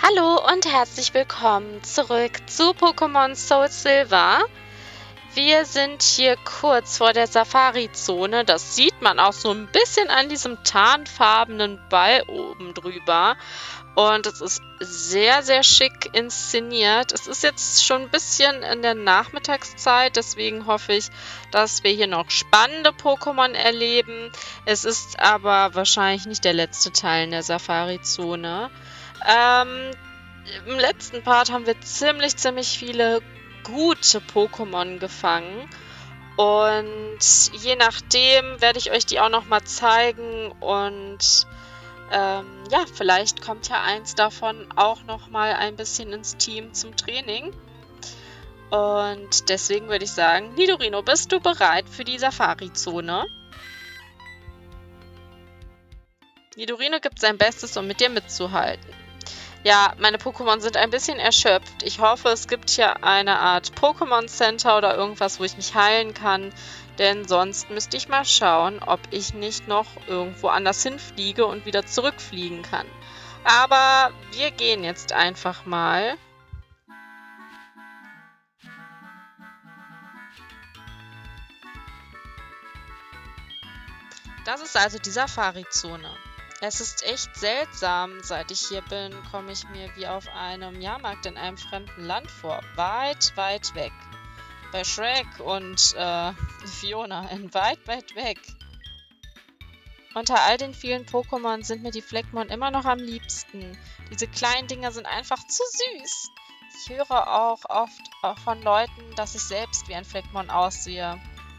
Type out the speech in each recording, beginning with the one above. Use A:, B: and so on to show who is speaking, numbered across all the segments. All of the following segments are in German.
A: Hallo und herzlich willkommen zurück zu Pokémon Soul Silver. Wir sind hier kurz vor der Safari-Zone. Das sieht man auch so ein bisschen an diesem tarnfarbenen Ball oben drüber. Und es ist sehr, sehr schick inszeniert. Es ist jetzt schon ein bisschen in der Nachmittagszeit, deswegen hoffe ich, dass wir hier noch spannende Pokémon erleben. Es ist aber wahrscheinlich nicht der letzte Teil in der Safari-Zone. Im letzten Part haben wir ziemlich viele gute Pokémon gefangen. Und je nachdem werde ich euch die auch nochmal zeigen. Und ja, vielleicht kommt ja eins davon auch nochmal ein bisschen ins Team zum Training. Und deswegen würde ich sagen, Nidorino, bist du bereit für die Safari-Zone? Nidorino gibt sein Bestes, um mit dir mitzuhalten. Ja, meine Pokémon sind ein bisschen erschöpft. Ich hoffe, es gibt hier eine Art Pokémon Center oder irgendwas, wo ich mich heilen kann. Denn sonst müsste ich mal schauen, ob ich nicht noch irgendwo anders hinfliege und wieder zurückfliegen kann. Aber wir gehen jetzt einfach mal. Das ist also die Safari-Zone. Es ist echt seltsam, seit ich hier bin, komme ich mir wie auf einem Jahrmarkt in einem fremden Land vor. Weit weg. Bei Shrek und Fiona in weit weg. Unter all den vielen Pokémon sind mir die Fleckmon immer noch am liebsten. Diese kleinen Dinger sind einfach zu süß. Ich höre auch oft von Leuten, dass ich selbst wie ein Fleckmon aussehe.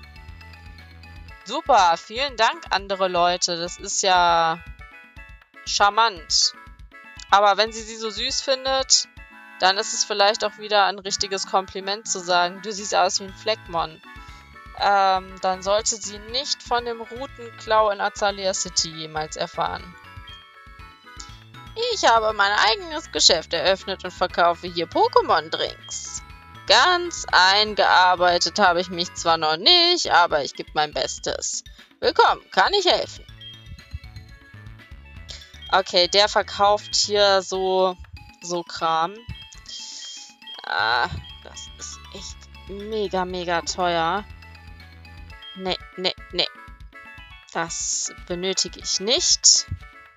A: Super, vielen Dank, andere Leute. Das ist ja charmant. Aber wenn sie so süß findet, dann ist es vielleicht auch wieder ein richtiges Kompliment zu sagen, du siehst aus wie ein Fleckmon. Dann sollte sie nicht von dem Rutenklau in Azalea City jemals erfahren. Ich habe mein eigenes Geschäft eröffnet und verkaufe hier Pokémon-Drinks. Ganz eingearbeitet habe ich mich zwar noch nicht, aber ich gebe mein Bestes. Willkommen, kann ich helfen? Okay, der verkauft hier so Kram. Ah, das ist echt mega teuer. Nee. Das benötige ich nicht.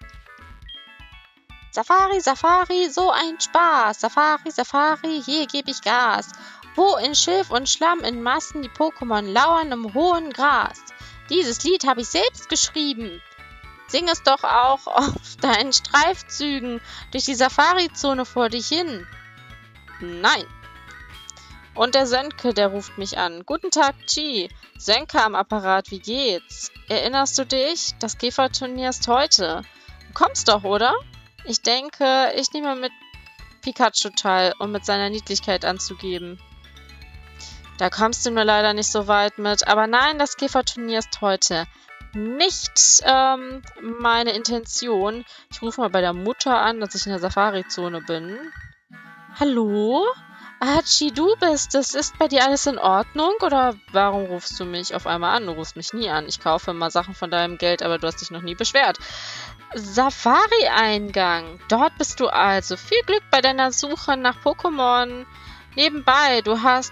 A: Safari, so ein Spaß. Safari, hier gebe ich Gas. Wo in Schilf und Schlamm in Massen die Pokémon lauern im hohen Gras. Dieses Lied habe ich selbst geschrieben. Sing es doch auch auf deinen Streifzügen durch die Safari-Zone vor dich hin. Nein. Und der Sönke, der ruft mich an. Guten Tag, Chi. Sönke am Apparat, wie geht's? Erinnerst du dich? Das Käferturnier ist heute. Du kommst doch, oder? Ich denke, ich nehme mit Pikachu teil, um mit seiner Niedlichkeit anzugeben. Da kommst du nur leider nicht so weit mit. Aber nein, das Käferturnier ist heute. Nicht meine Intention. Ich rufe mal bei der Mutter an, dass ich in der Safari-Zone bin. Hallo? Chi, du bist es. Ist bei dir alles in Ordnung? Oder warum rufst du mich auf einmal an? Du rufst mich nie an. Ich kaufe immer Sachen von deinem Geld, aber du hast dich noch nie beschwert. Safari-Eingang. Dort bist du also. Viel Glück bei deiner Suche nach Pokémon. Nebenbei, du hast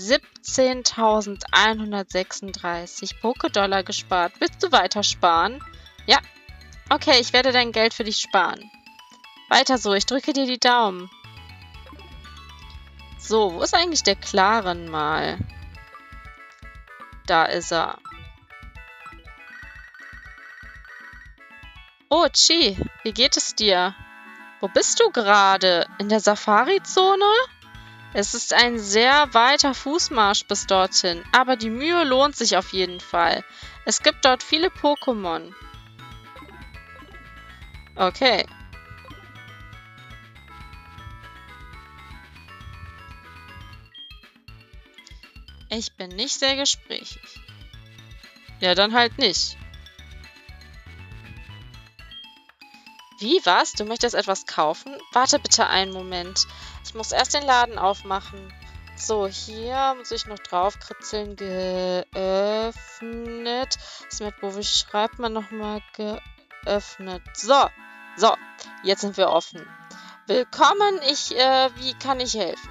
A: 17.136 Pokédollar gespart. Willst du weiter sparen? Ja. Okay, ich werde dein Geld für dich sparen. Weiter so, ich drücke dir die Daumen. So, wo ist eigentlich der Klaren mal? Da ist er. Oh, Chi, wie geht es dir? Wo bist du gerade? In der Safari-Zone? Es ist ein sehr weiter Fußmarsch bis dorthin, aber die Mühe lohnt sich auf jeden Fall. Es gibt dort viele Pokémon. Okay. Ich bin nicht sehr gesprächig. Ja, dann halt nicht. Wie, was? Du möchtest etwas kaufen? Warte bitte einen Moment. Ich muss erst den Laden aufmachen. So, hier muss ich noch draufkritzeln. Geöffnet. Wo schreibt man nochmal geöffnet? So, jetzt sind wir offen. Willkommen, wie kann ich helfen?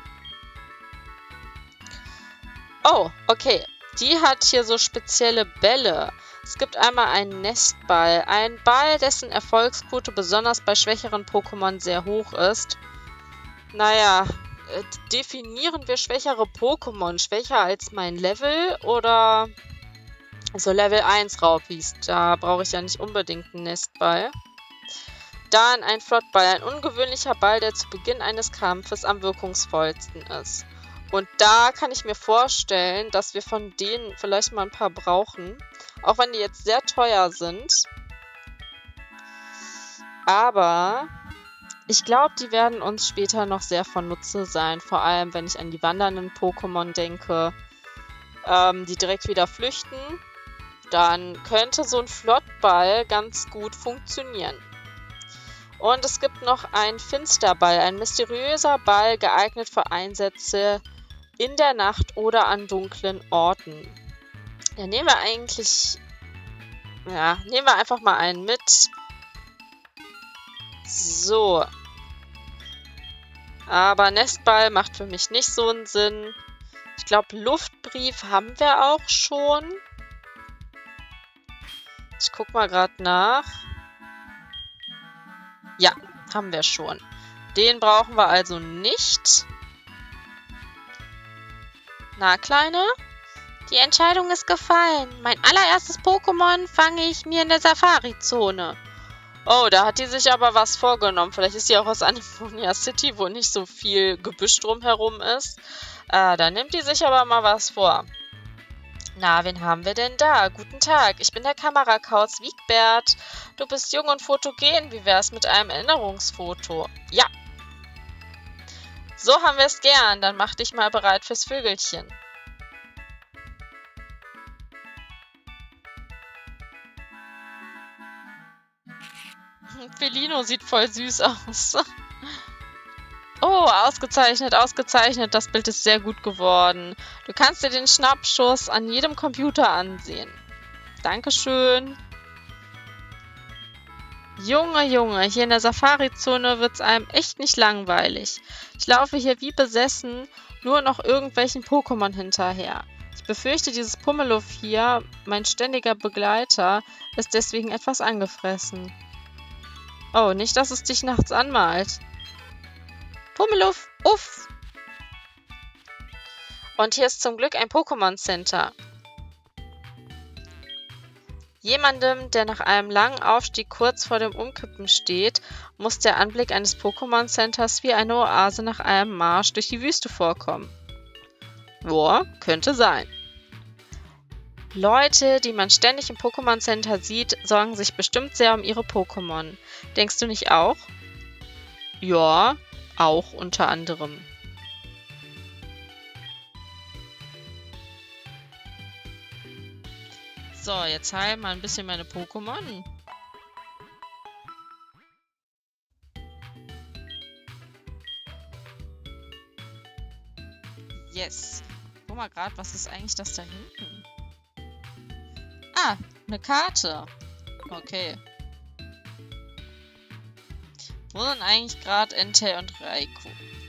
A: Oh, okay. Die hat hier so spezielle Bälle. Es gibt einmal einen Nestball. Ein Ball, dessen Erfolgsquote besonders bei schwächeren Pokémon sehr hoch ist. Naja, definieren wir schwächere Pokémon. Schwächer als mein Level oder so Level 1 Raupis? Da brauche ich ja nicht unbedingt einen Nestball. Dann ein Flottball. Ein ungewöhnlicher Ball, der zu Beginn eines Kampfes am wirkungsvollsten ist. Und da kann ich mir vorstellen, dass wir von denen vielleicht mal ein paar brauchen. Auch wenn die jetzt sehr teuer sind. Aber ich glaube, die werden uns später noch sehr von Nutze sein. Vor allem, wenn ich an die wandernden Pokémon denke, die direkt wieder flüchten. Dann könnte so ein Flottball ganz gut funktionieren. Und es gibt noch einen Finsterball, ein mysteriöser Ball, geeignet für Einsätze in der Nacht oder an dunklen Orten. Ja, nehmen wir einfach mal einen mit. So. Aber Nestball macht für mich nicht so einen Sinn. Ich glaube, Luftbrief haben wir auch schon. Ich guck mal gerade nach. Ja, haben wir schon. Den brauchen wir also nicht. Na, Kleine? Die Entscheidung ist gefallen. Mein allererstes Pokémon fange ich mir in der Safari-Zone. Oh, da hat die sich aber was vorgenommen. Vielleicht ist sie auch aus Animonia City, wo nicht so viel Gebüsch drumherum ist. Da nimmt die sich aber mal was vor. Na, wen haben wir denn da? Guten Tag, ich bin der Kamerakauz Wiegbert. Du bist jung und fotogen. Wie wär's mit einem Erinnerungsfoto? Ja. So haben wir es gern. Dann mach dich mal bereit fürs Vögelchen. Felino sieht voll süß aus. Oh, ausgezeichnet, ausgezeichnet. Das Bild ist sehr gut geworden. Du kannst dir den Schnappschuss an jedem Computer ansehen. Dankeschön. Junge, Junge, hier in der Safari-Zone wird's einem echt nicht langweilig. Ich laufe hier wie besessen nur noch irgendwelchen Pokémon hinterher. Ich befürchte, dieses Pummeluff hier, mein ständiger Begleiter, ist deswegen etwas angefressen. Oh, nicht, dass es dich nachts anmalt. Pummeluff, uff! Und hier ist zum Glück ein Pokémon Center. Jemandem, der nach einem langen Aufstieg kurz vor dem Umkippen steht, muss der Anblick eines Pokémon Centers wie eine Oase nach einem Marsch durch die Wüste vorkommen. Boah, könnte sein. Leute, die man ständig im Pokémon Center sieht, sorgen sich bestimmt sehr um ihre Pokémon. Denkst du nicht auch? Ja, auch unter anderem. So, jetzt heil mal ein bisschen meine Pokémon. Yes. Guck mal gerade, was ist eigentlich das da hinten? Ah, eine Karte. Okay. Wo sind eigentlich gerade Entei und Raikou?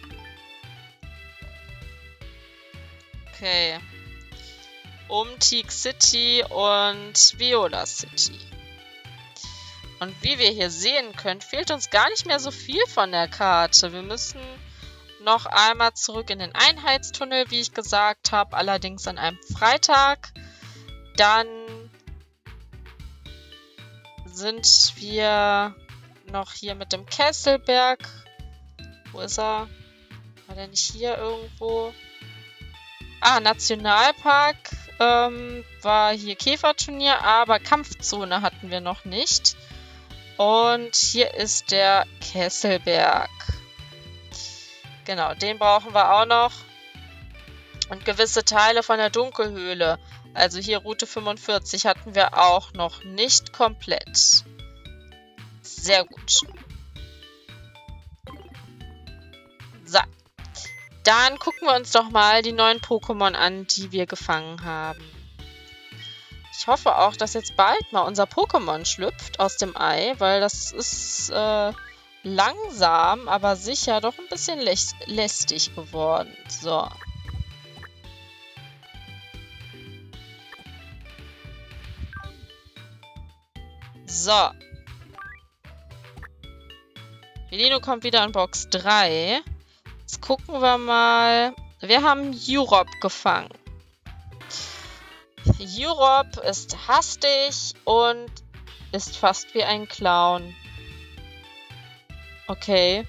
A: Okay. Umteak City und Viola City. Und wie wir hier sehen können, fehlt uns gar nicht mehr so viel von der Karte. Wir müssen noch einmal zurück in den Einheitstunnel, wie ich gesagt habe, allerdings an einem Freitag. Dann sind wir noch hier mit dem Kesselberg. Wo ist er? War der nicht hier irgendwo? Ah, Nationalpark. War hier Käferturnier, aber Kampfzone hatten wir noch nicht. Und hier ist der Kesselberg. Genau, den brauchen wir auch noch. Und gewisse Teile von der Dunkelhöhle. Also hier Route 45 hatten wir auch noch nicht komplett. Sehr gut. So. Dann gucken wir uns doch mal die neuen Pokémon an, die wir gefangen haben. Ich hoffe auch, dass jetzt bald mal unser Pokémon schlüpft aus dem Ei, weil das ist langsam, aber sicher doch ein bisschen lästig geworden. So. So. Felino kommt wieder in Box 3. Jetzt gucken wir mal. Wir haben Europe gefangen. Europe ist hastig und ist fast wie ein Clown. Okay.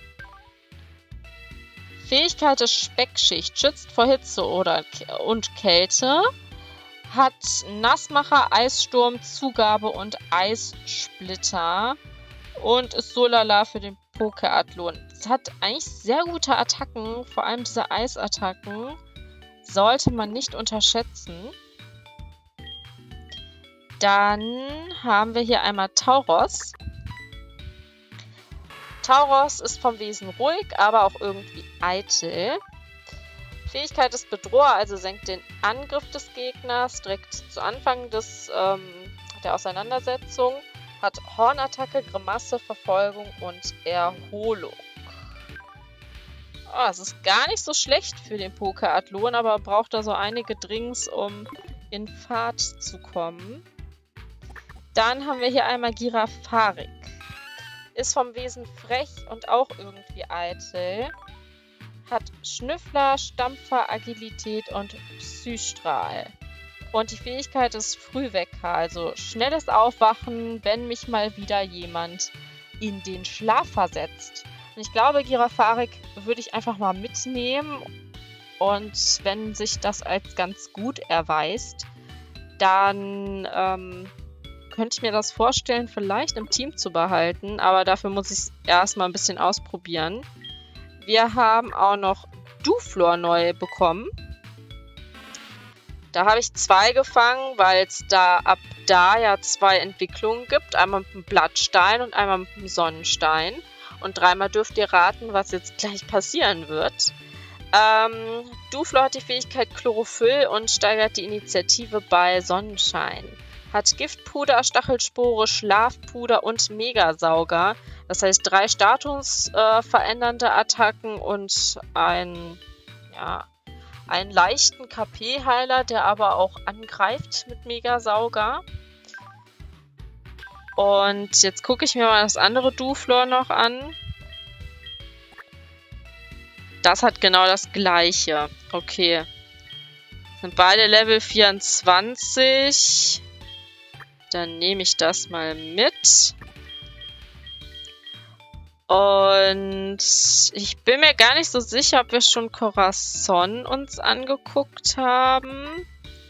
A: Fähigkeit des Speckschicht. Schützt vor Hitze und Kälte. Hat Nassmacher, Eissturm, Zugabe und Eissplitter. Und ist so lala für den Pokeathlon. Es hat eigentlich sehr gute Attacken. Vor allem diese Eisattacken. Sollte man nicht unterschätzen. Dann haben wir hier einmal Tauros. Tauros ist vom Wesen ruhig, aber auch irgendwie eitel. Fähigkeit ist Bedroher, also senkt den Angriff des Gegners direkt zu Anfang der Auseinandersetzung. Hat Hornattacke, Grimasse, Verfolgung und Erholung. Oh, es ist gar nicht so schlecht für den Pokeathlon, aber braucht da so einige Drinks, um in Fahrt zu kommen. Dann haben wir hier einmal Girafarik. Ist vom Wesen frech und auch irgendwie eitel. Hat Schnüffler, Stampfer, Agilität und Psystrahl. Und die Fähigkeit ist Frühwecker, also schnelles Aufwachen, wenn mich mal wieder jemand in den Schlaf versetzt. Und ich glaube, Girafarik würde ich einfach mal mitnehmen. Und wenn sich das als ganz gut erweist, dann könnte ich mir das vorstellen, vielleicht im Team zu behalten. Aber dafür muss ich es erstmal ein bisschen ausprobieren. Wir haben auch noch Duflor neu bekommen. Da habe ich 2 gefangen, weil es ab da ja 2 Entwicklungen gibt. Einmal mit dem Blattstein und einmal mit dem Sonnenstein. Und 3-mal dürft ihr raten, was jetzt gleich passieren wird. Duflor hat die Fähigkeit Chlorophyll und steigert die Initiative bei Sonnenschein. Hat Giftpuder, Stachelspore, Schlafpuder und Megasauger. Das heißt 3 statusverändernde Attacken und einen leichten KP-Heiler, der aber auch angreift mit Megasauger. Und jetzt gucke ich mir mal das andere Duflor noch an. Das hat genau das gleiche. Okay. Sind beide Level 24. Dann nehme ich das mal mit. Und ich bin mir gar nicht so sicher, ob wir schon Corazon uns angeguckt haben.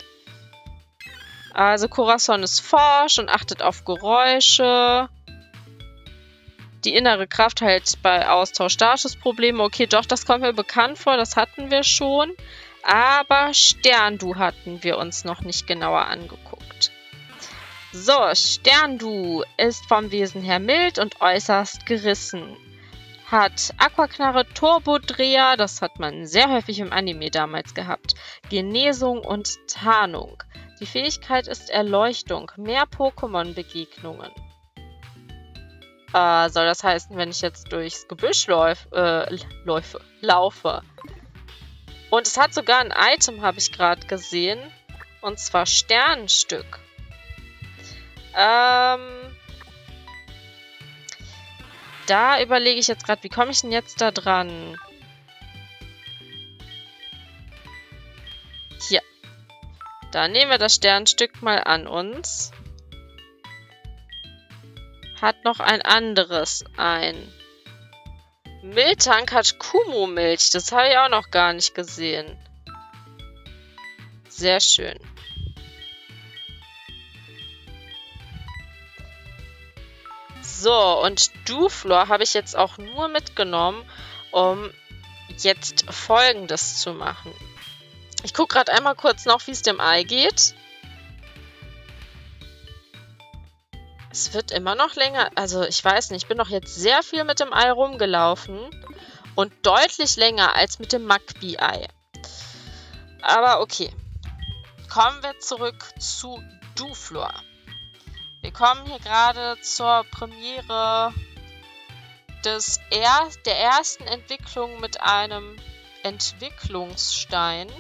A: Also Corazon ist forsch und achtet auf Geräusche. Die innere Kraft heilt bei Austausch Statusprobleme. Okay, doch, das kommt mir bekannt vor, das hatten wir schon. Aber Sterndu hatten wir uns noch nicht genauer angeguckt. So, Sterndu ist vom Wesen her mild und äußerst gerissen. Hat Aquaknarre, Turbodreher, das hat man sehr häufig im Anime damals gehabt. Genesung und Tarnung. Die Fähigkeit ist Erleuchtung, mehr Pokémon-Begegnungen. Soll das heißen, wenn ich jetzt durchs Gebüsch laufe? Und es hat sogar ein Item, habe ich gerade gesehen. Und zwar Sternenstück. Da überlege ich jetzt gerade, wie komme ich denn jetzt da dran? Hier. Da nehmen wir das Sternstück mal an uns. Hat noch ein anderes. Ein Miltank hat Kumu-Milch. Das habe ich auch noch gar nicht gesehen. Sehr schön. So, und Duflor habe ich jetzt auch nur mitgenommen, um jetzt Folgendes zu machen. Ich gucke gerade einmal kurz noch, wie es dem Ei geht. Es wird immer noch länger. Also, ich weiß nicht, ich bin doch jetzt sehr viel mit dem Ei rumgelaufen. Und deutlich länger als mit dem Magpie-Ei. Aber okay. Kommen wir zurück zu Duflor. Wir kommen hier gerade zur Premiere der ersten Entwicklung mit einem Entwicklungsstein.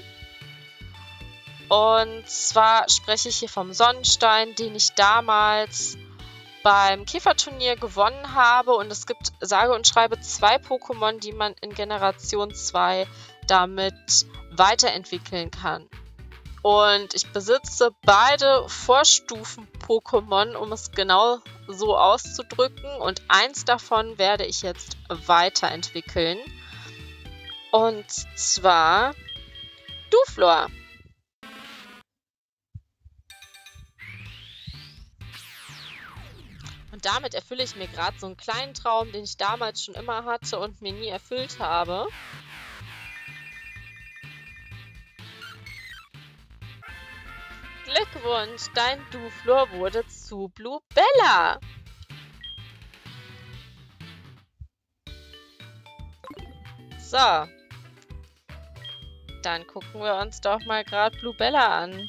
A: Und zwar spreche ich hier vom Sonnenstein, den ich damals beim Käferturnier gewonnen habe. Und es gibt sage und schreibe 2 Pokémon, die man in Generation 2 damit weiterentwickeln kann. Und ich besitze beide Vorstufen-Pokémon, um es genau so auszudrücken. Und eins davon werde ich jetzt weiterentwickeln. Und zwar Douflor. Und damit erfülle ich mir gerade so einen kleinen Traum, den ich damals schon immer hatte und mir nie erfüllt habe. Glückwunsch, dein Douflor wurde zu Blubella. So. Dann gucken wir uns doch mal gerade Blubella an.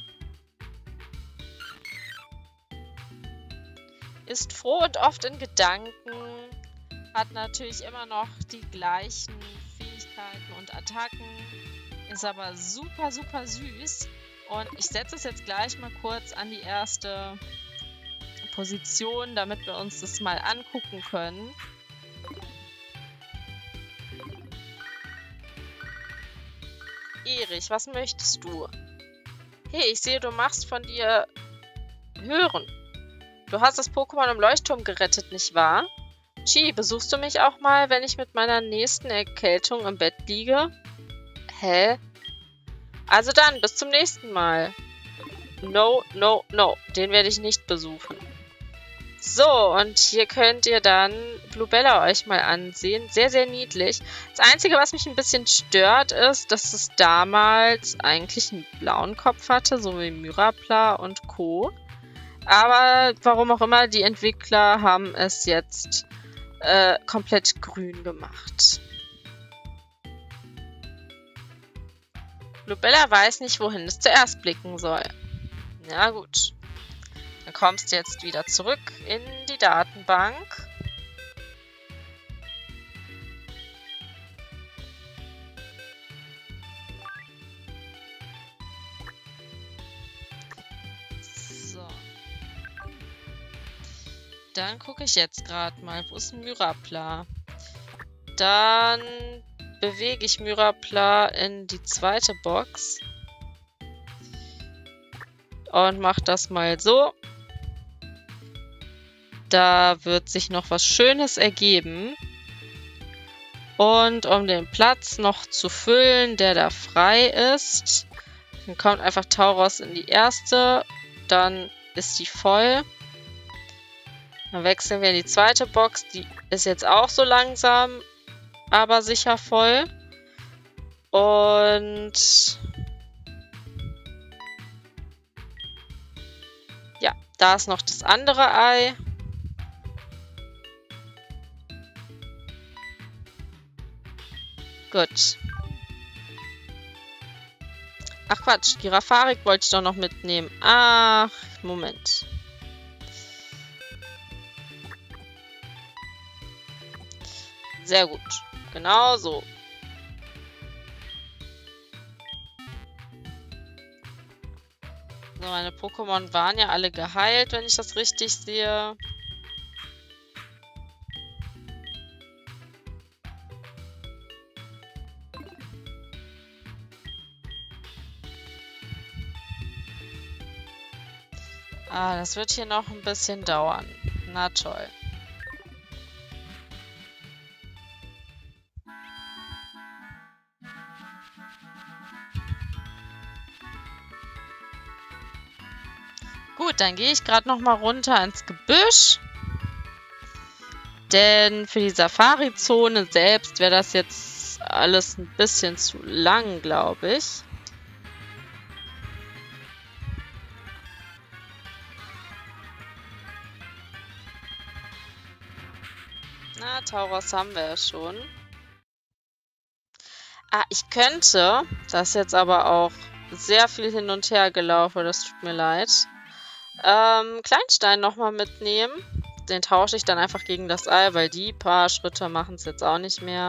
A: Ist froh und oft in Gedanken, hat natürlich immer noch die gleichen Fähigkeiten und Attacken, ist aber super, super süß. Und ich setze es jetzt gleich mal kurz an die erste Position, damit wir uns das mal angucken können. Erich, was möchtest du? Hey, ich sehe, du machst von dir hören. Du hast das Pokémon im Leuchtturm gerettet, nicht wahr? Chi, besuchst du mich auch mal, wenn ich mit meiner nächsten Erkältung im Bett liege? Hä? Also dann, bis zum nächsten Mal. No, no, no. Den werde ich nicht besuchen. So, und hier könnt ihr dann Blubella euch mal ansehen. Sehr, sehr niedlich. Das Einzige, was mich ein bisschen stört, ist, dass es damals eigentlich einen blauen Kopf hatte, so wie Myrapla und Co. Aber warum auch immer, die Entwickler haben es jetzt komplett grün gemacht. Blubella weiß nicht, wohin es zuerst blicken soll. Na gut. Dann kommst du jetzt wieder zurück in die Datenbank. So. Dann gucke ich jetzt gerade mal, wo ist Myrapla? Dann bewege ich Myrapla in die zweite Box. Und mache das mal so. Da wird sich noch was Schönes ergeben. Und um den Platz noch zu füllen, der da frei ist, dann kommt einfach Tauros in die erste. Dann ist die voll. Dann wechseln wir in die zweite Box. Die ist jetzt auch so langsam, aber sicher voll. Und ja, da ist noch das andere Ei. Gut. Ach Quatsch, Girafarik wollte ich doch noch mitnehmen. Ach, Moment. Sehr gut. Genau so. So, meine Pokémon waren ja alle geheilt, wenn ich das richtig sehe. Ah, das wird hier noch ein bisschen dauern. Na toll. Gut, dann gehe ich gerade noch mal runter ins Gebüsch. Denn für die Safari-Zone selbst wäre das jetzt alles ein bisschen zu lang, glaube ich. Na, Tauros haben wir ja schon. Ah, ich könnte, das ist jetzt aber auch sehr viel hin und her gelaufen, das tut mir leid, Kleinstein nochmal mitnehmen. Den tausche ich dann einfach gegen das Ei, weil die paar Schritte machen es jetzt auch nicht mehr.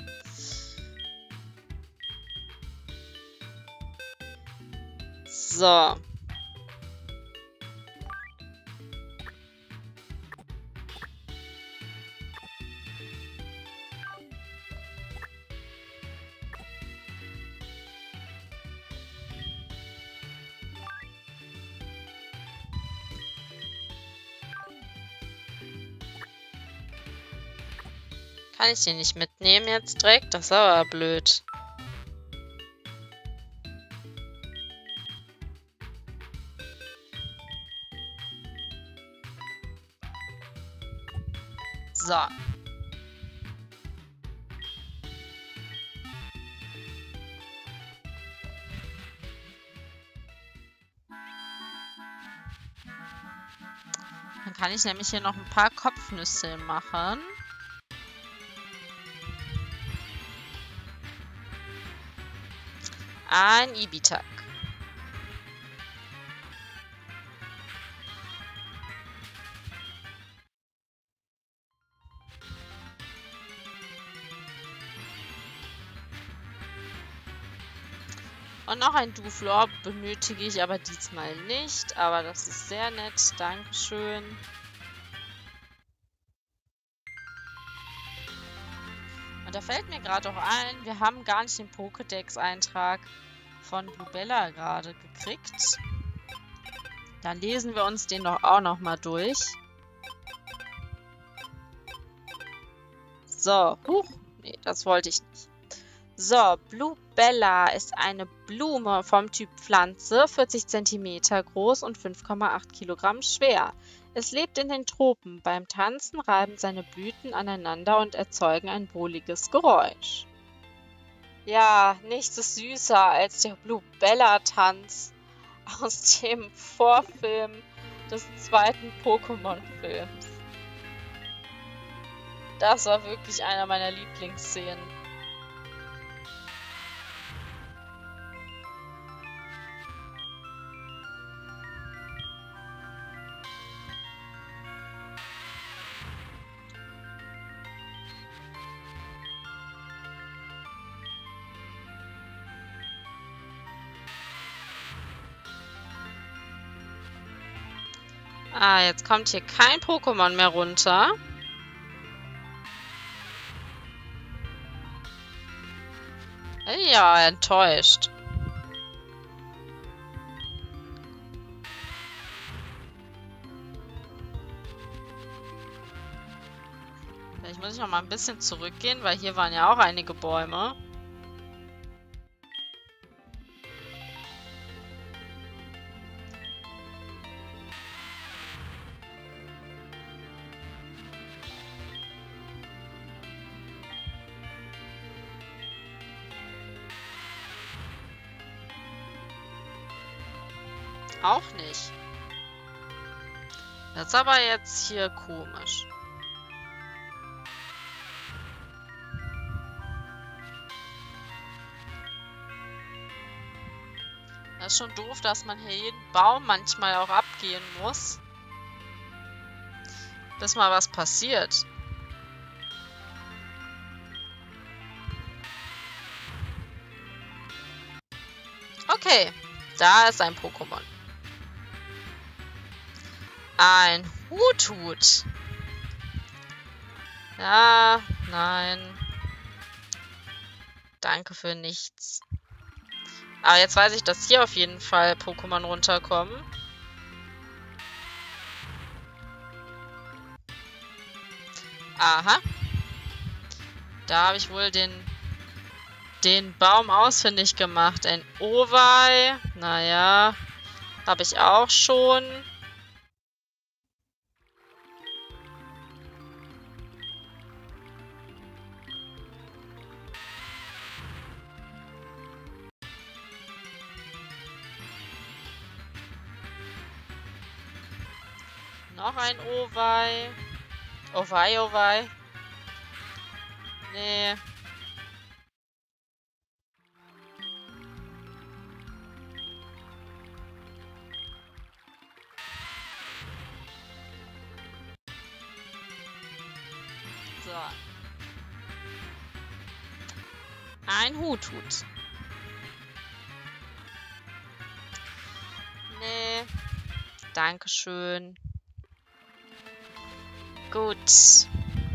A: So. Kann ich den nicht mitnehmen jetzt direkt? Das ist aber blöd. So. Dann kann ich nämlich hier noch ein paar Kopfnüsse machen. Ein Ibitak. Und noch ein Duflor benötige ich aber diesmal nicht. Aber das ist sehr nett. Dankeschön. Und da fällt mir gerade auch ein, wir haben gar nicht den Pokédex-Eintrag von Blubella gerade gekriegt. Dann lesen wir uns den doch auch noch mal durch. So, huch, nee, das wollte ich nicht. So, Blubella ist eine Blume vom Typ Pflanze, 40 cm groß und 5,8 Kilogramm schwer. Es lebt in den Tropen. Beim Tanzen reiben seine Blüten aneinander und erzeugen ein wohliges Geräusch. Ja, nichts ist süßer als der Blubella-Tanz aus dem Vorfilm des zweiten Pokémon-Films. Das war wirklich einer meiner Lieblingsszenen. Ah, jetzt kommt hier kein Pokémon mehr runter. Ja, enttäuscht. Vielleicht muss ich noch mal ein bisschen zurückgehen, weil hier waren ja auch einige Bäume. Auch nicht. Das ist aber jetzt hier komisch. Das ist schon doof, dass man hier jeden Baum manchmal auch abgehen muss. Bis mal was passiert. Okay, da ist ein Pokémon. Ein Huthut. Ja, nein. Danke für nichts. Aber jetzt weiß ich, dass hier auf jeden Fall Pokémon runterkommen. Aha. Da habe ich wohl den Baum ausfindig gemacht. Ein Owei. Naja, habe ich auch schon. Noch ein Owei. Owei, Owei. Nee. Ein Huthut. Nee. Dankeschön. Gut.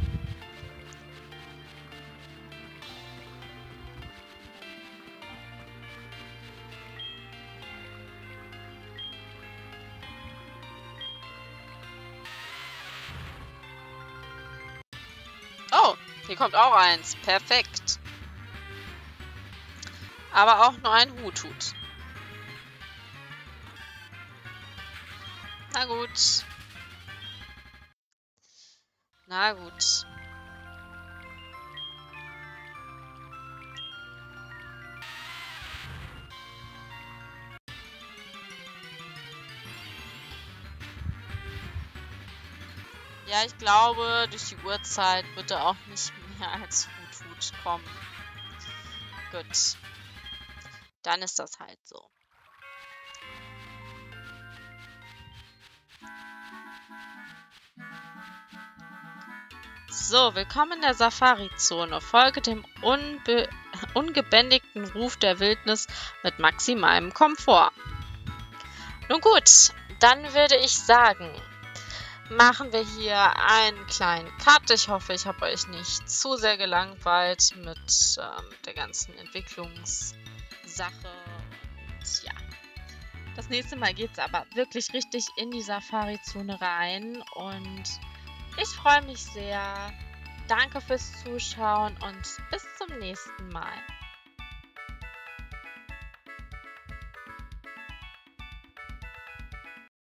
A: Oh, hier kommt auch eins. Perfekt. Aber auch nur ein Huthut. Na gut. Na gut. Ja, ich glaube, durch die Uhrzeit wird er auch nicht mehr als Huthut kommen. Gut. Dann ist das halt so. So, willkommen in der Safari-Zone. Folge dem ungebändigten Ruf der Wildnis mit maximalem Komfort. Nun gut, dann würde ich sagen, machen wir hier einen kleinen Cut. Ich hoffe, ich habe euch nicht zu sehr gelangweilt mit der ganzen Entwicklungssache. Und ja, das nächste Mal geht es aber wirklich richtig in die Safari-Zone rein. Und ich freue mich sehr. Danke fürs Zuschauen und bis zum nächsten Mal.